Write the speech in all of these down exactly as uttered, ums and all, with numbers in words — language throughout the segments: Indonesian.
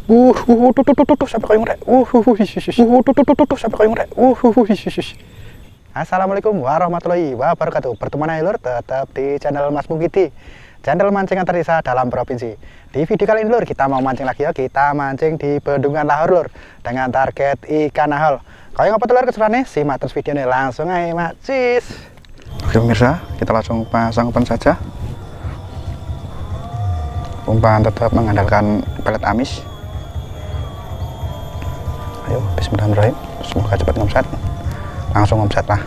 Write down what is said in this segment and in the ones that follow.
Uh, uh, tuh, tuh, tuh, tuh, sampai koyong rek. Uh, uh, uh, uh, tuh, tuh, tuh, tuh, sampai koyong rek. Uh, uh, uh, Assalamualaikum warahmatullahi wabarakatuh. Pertemuan ayo lur, tetap di channel Mas Mugidi, channel mancingan tersisa dalam provinsi. Di video kali ini lur, kita mau mancing lagi ya. Kita mancing di Bendungan Lahor lur, dengan target ikan ahol. Koyong apa tuh lur keseruannya? Simak terus videonya, langsung aja macis. Oke pemirsa, kita langsung pasang umpan saja. Umpan tetap mengandalkan pelet amis. Ayo, bismillahirrahmanirrahim. Semoga cepat ngomset. Langsung ngomset lah.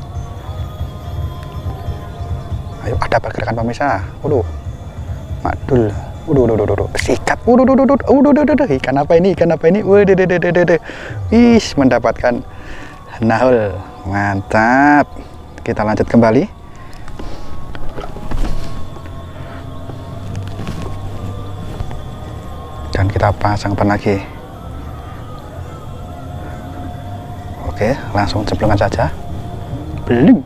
Ayo, ada pergerakan pemirsa. Waduh, madul. Waduh, waduh, waduh, sikat. Waduh, waduh, waduh, waduh, waduh, waduh. Ikan apa ini? Ikan apa ini? Waduh, waduh, waduh, waduh. Is, mendapatkan nahul. Mantap. Kita lanjut kembali. Dan kita pasang umpan lagi. Oke, langsung cemplungan saja. Belum.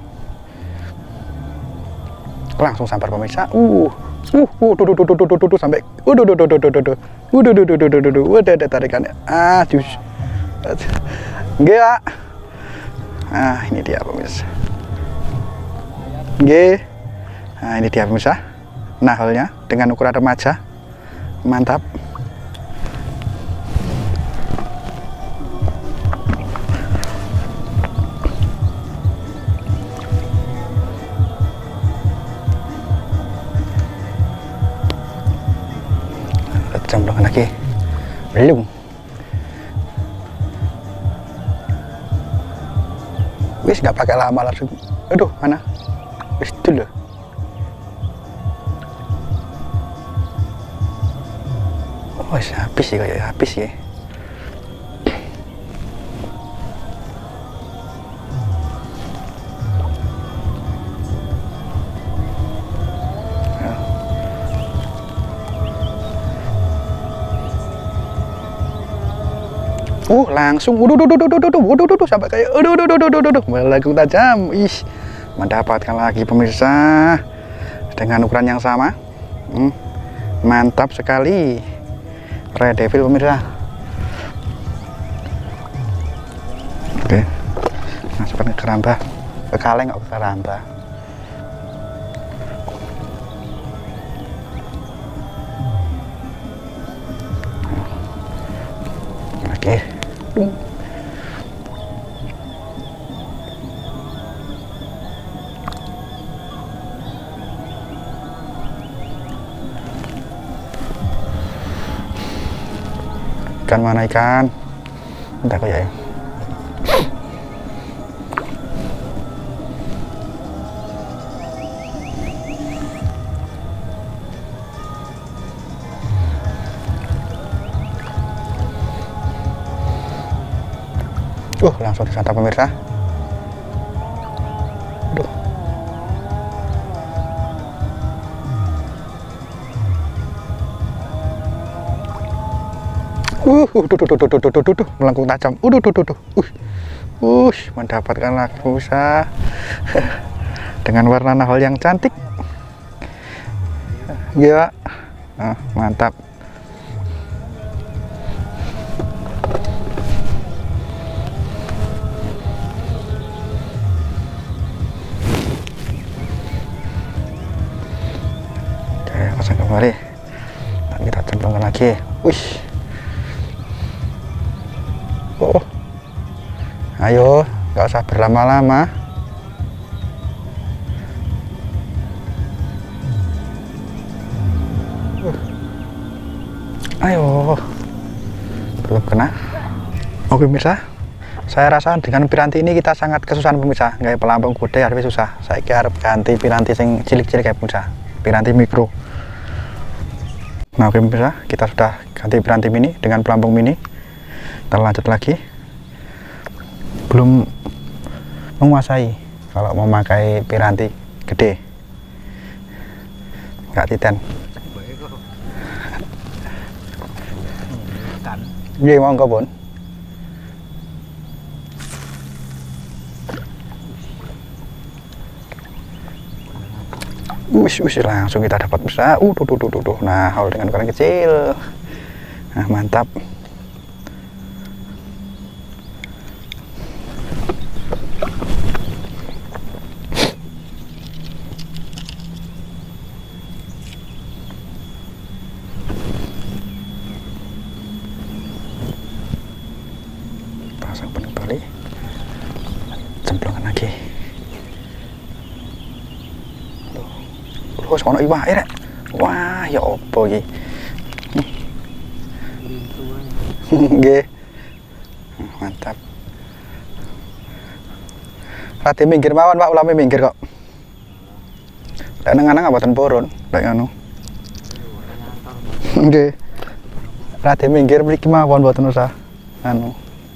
Langsung sampai pemirsa. Uh, uh, uh, tuh, tuh, tuh, tuh, tuh, tuh, sampai. Udah, udah, udah, udah, udah, udah, udah, udah, udah, udah, udah, udah, ada tarikannya. Ah, jus. Gak. Ah, ini dia pemirsa. G. Nah, ini dia pemirsa. Naholnya dengan ukuran remaja. Mantap. Cemplungan lagi. Belum. Wis nggak pakai lama langsung. Aduh, mana? Wis dulu. Oh, wis habis sih kayak habis ya. Uh, langsung, waduh, waduh, waduh, waduh, waduh, waduh, sampai kayak, waduh, waduh, waduh, waduh, waduh, melengkung tajam. Ih, mendapatkan lagi pemirsa dengan ukuran yang sama. Hmm, mantap sekali, Red Devil pemirsa. Oke, masukkan ke keramba, ke kaleng, nggak ke keramba. Oke. Ikan mana ikan? Entah kok ya. Uh, langsung disantap pemirsa. Aduh. Uh, tuh, tuh, tuh, tuh, tuh, tuh, tuh, tuh, melengkung tajam. Uh, tuh, tuh, tuh, tuh. Uh, uh, mendapatkan lagi pemirsa dengan warna nahol yang cantik. Ya, nah, mantap. Pasang kembali, dan kita cemplungkan lagi. Wih, oh, ayo, nggak usah berlama-lama. Uh. Ayo, belum kena. Oke pemirsa, saya rasa dengan piranti ini kita sangat kesusahan pemirsa. Nggak pelampung gede harus susah. Saya kira ganti piranti sing cilik-cilik kayak pemirsa, piranti mikro. Nah oke pemirsa, kita sudah ganti piranti mini dengan pelampung mini. Kita lanjut lagi. Belum menguasai kalau memakai piranti gede, nggak titen. Iya mau nggak pun. Wis, wis langsung kita dapat besar. Uh, tuh, tuh, tuh, tuh. Nah, haul dengan ukuran kecil. Nah, mantap. Pasang penuh balik. Cemplungan lagi. Terus ono iwak rek. Wah, ya opo iki. Nggih. Mantap. Rati minggir mawon, Pak, ulame minggir kok. Lek nang-nang mboten purun, lek ngono. Nggih. Rati minggir mriki mawon mboten usah anu.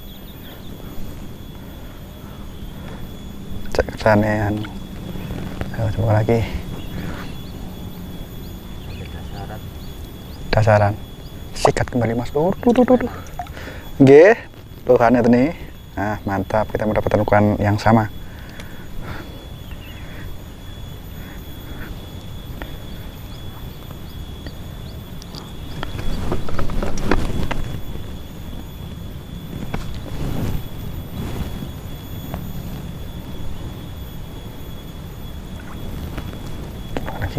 Cek kesane anu. Ayo coba lagi. Dasaran. Sikat kembali Mas Lur. Tuh tuh tuh. Nggih, luhannya tuh nih. Nah, mantap, kita mendapatkan ukuran yang sama. Lagi.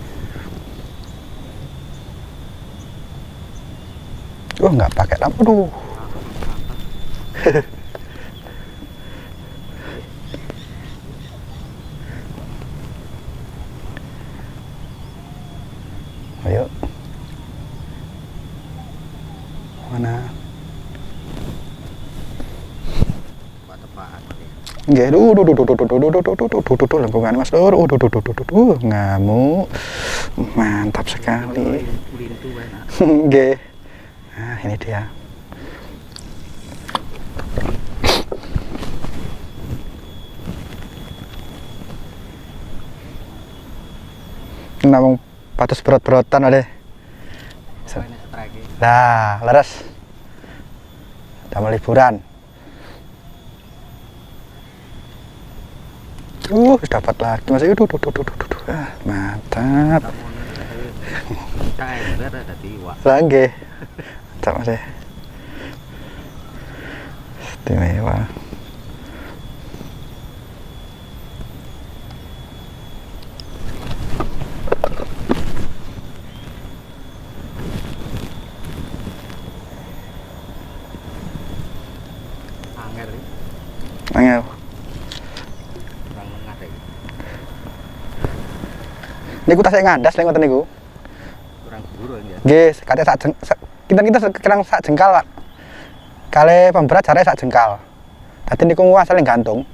Oh, nggak pakai lampu, aduh. Ayo. Mana? Nggih, duh duh duh duh duh duh duh duh duh duh duh duh duh lengkungan Mas Lur. Duh duh duh duh duh duh duh ngamuk. Mantap sekali. Nggih. Nah, ini dia. Namung patus berot-berotan ada. Nah, leres. Damel liburan. Uh, dapat lagi Mas. Duh, duh, duh, duh, duh, duh. Ah, mantap. Lah nggih. Mantap Mas. Istimewa. Angel. Niku tasik ngandas lek ngoten niku. Kurang buru ya. Nggih, kate sak jeng, kita-kita sekarang sak jengkal, Pak. Kale pemberat jare sak jengkal. Dadi niku asale gantung.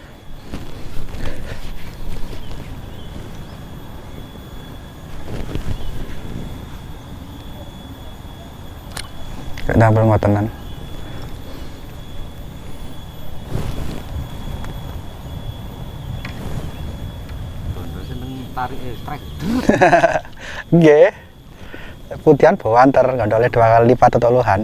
Gak ndamel ngotenan. Tarik strike. Nggih. Putihan bawanter gondole dua kali lipat tetuluhan.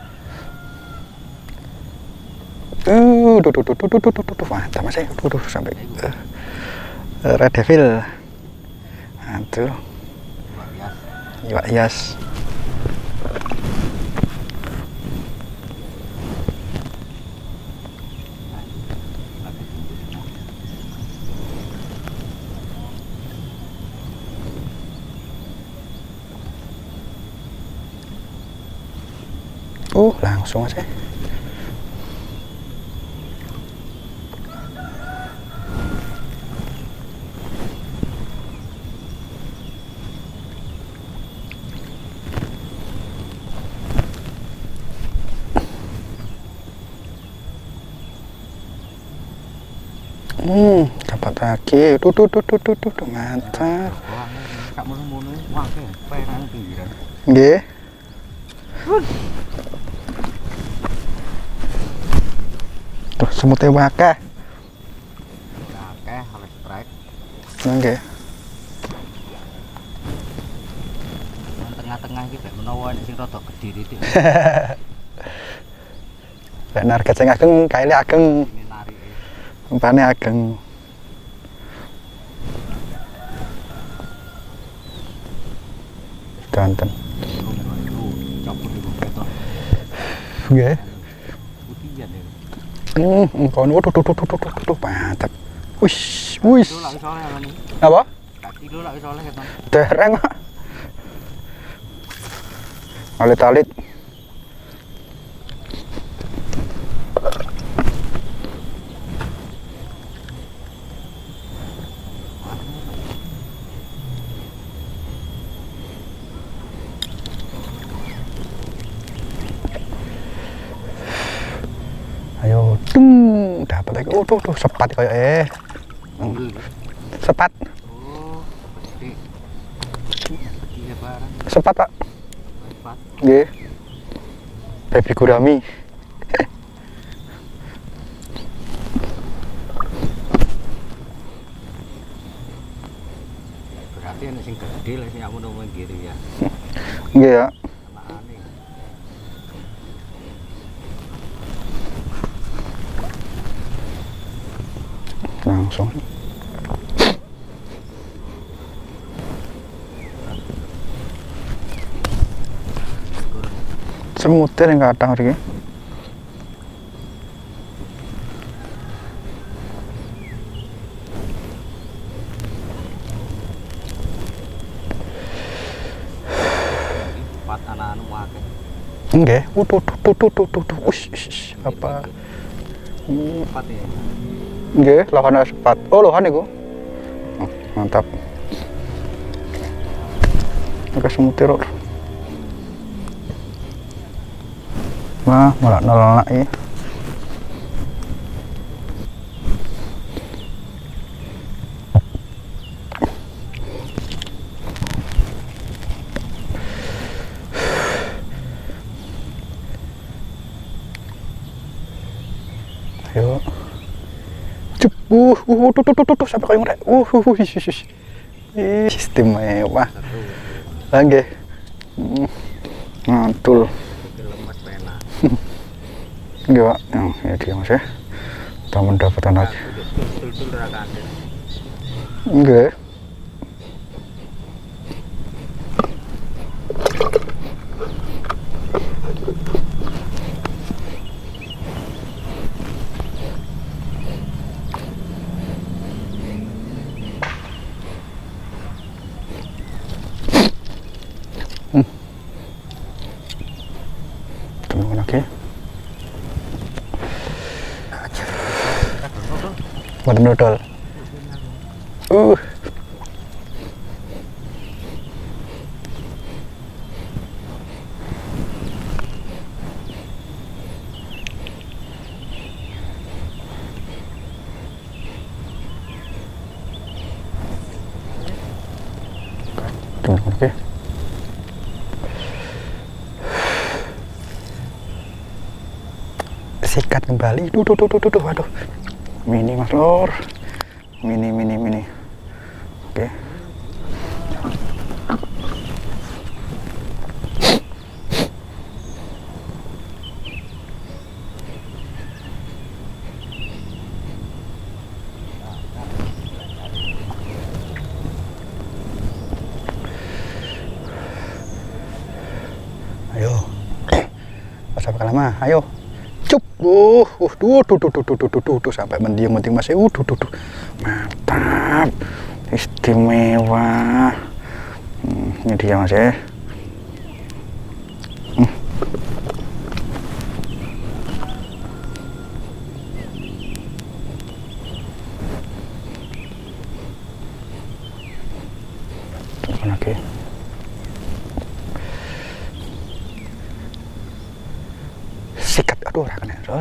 Uh, duh duh duh duh duh duh duh mantap Mas. Duh duh sampai uh, Red Devil. Aduh. Iwak hias. Uh, langsung aja. Hmm, dapat lagi. Tuh tuh tuh tuh tuh tuh mantap. Nggih. Tuh semutnya wakah. Wakah oleh strike. Nggih. Tengah-tengah iki gak menawa sing rada gedhe iki. Lek narget sing ageng kaile ageng. Umpane ageng. Danten. Nggih. Putihan ya. Hmm, kono tuh tuh tuh tuh tuh tuh mantap. Wis, wis. Kilo lak wis oleh kan. Apa? Sak kilo lak wis oleh kan. Dereng kok. Alit-alit. Ayo, tung, dapat lagi. Oh, tuh, tuh, sepat kayak eh. Hmm. Sepat, Oh, peti. Peti ya barang. sepat pak. Empat. Nggih. Baby gurami. Berarti ana sing gede lah sing aku nang kiri ya. Nggih ya. Anakane. Langsung. Semutir yang kadang hari ini. Empat anak-anak akeh. Nggih. Uh, tuh, tuh, tuh, tuh, tuh, tuh, tuh. Ush, ush, ush. Apa? Hmm. Empat ya. Nggih, lohan ada sepat. Oh, lohan iku. Oh, mantap. Oke, semutir. Wah, malah nolak ya. Ayo. Cup. Uh, uh, tuh, tuh, tuh, tuh, sampai kayak ngorek. Uh, uh, uh, ish, ish, ish. Ih, istimewa. Lagi. Hmm. Mantul. Lemas pena. Nggih, Pak. Yang ya dia Mas ya. Kita mendapatkan lagi. Tul-tul ra kandel. Nggih. Hmm. Tunggu lagi. Buat dodol. Uh. Tunggu lagi. Sikat kembali. Duh, duh, duh, duh, duh, waduh. Mini Mas Lor. Mini, mini, mini. Oke. Ayo. Sampai lama. Ayo. Cup. Uh, uh, duh, duh, duh, duh, duh, duh, duh, duh, sampai mendiang-mendiang Mas. Uh, duh, duh, duh. Mantap. Istimewa. Hmm, ini dia Mas ya. Hmm. Tunggu lagi. Sikat, aduh, rakan error.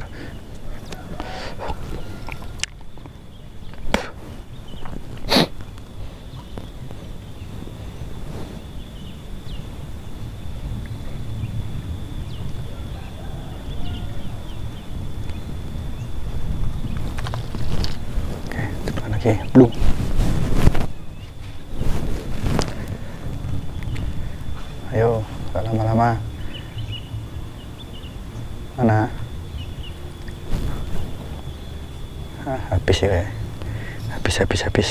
Oke, tekan lagi, belum. Ayo, gak lama-lama. Mana? Ah, habis ya kayak. Habis, habis, habis.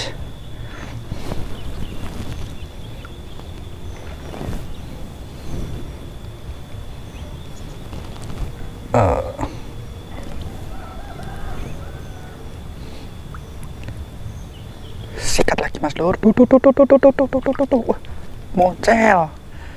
uh. Sikat lagi Mas Lur. Tuh tuh tuh tuh tuh tuh tuh tuh tuh tuh tuh. Moncel.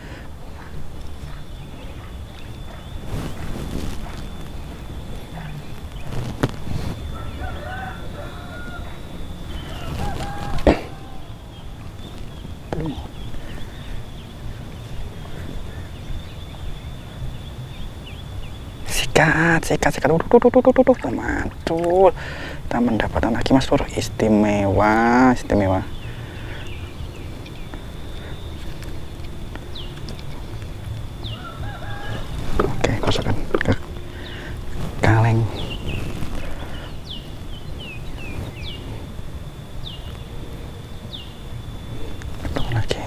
Sikat, sikat, sikat. Tuh, tuh, tuh, tuh, tuh, tuh, tuh, mantul. Kita mendapatkan lagi Mas Lur. Istimewa, istimewa. Oke, masukkan ke kaleng. Betul lagi.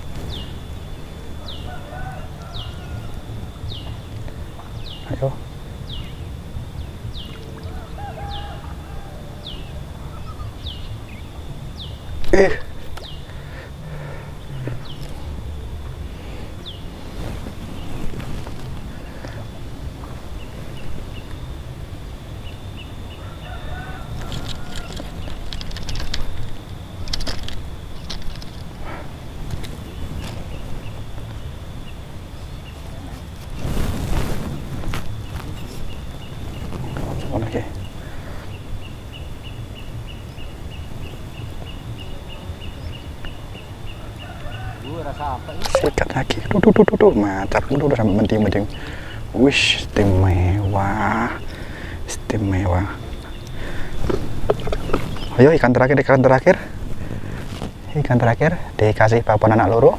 Ayo. Eh. Oke. Sikat lagi. Tuh tuh tuh tuh, tuh. Mantap. Tuh udah sampai mending-mending. Wish, istimewa. Istimewa. Ayo ikan terakhir, ikan terakhir. Ikan terakhir dikasih babon anak loro.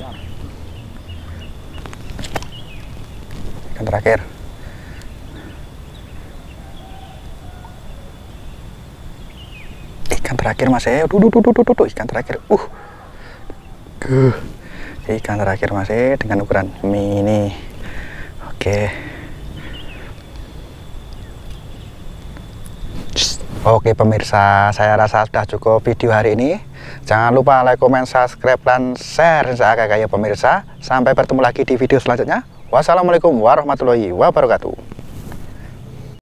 Ikan terakhir. Ikan terakhir Mas eh. Tuh tuh tuh tuh tuh, ikan terakhir. Uh. Guh. Ikan terakhir Mas eh dengan ukuran mini. Oke. Oke pemirsa, saya rasa sudah cukup video hari ini. Jangan lupa like, comment, subscribe, dan share saya kayak pemirsa. Sampai bertemu lagi di video selanjutnya. Wassalamualaikum warahmatullahi wabarakatuh.